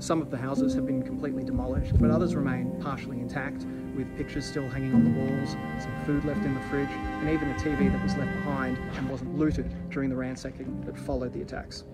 Some of the houses have been completely demolished, but others remain partially intact, with pictures still hanging on the walls, some food left in the fridge, and even a TV that was left behind and wasn't looted during the ransacking that followed the attacks.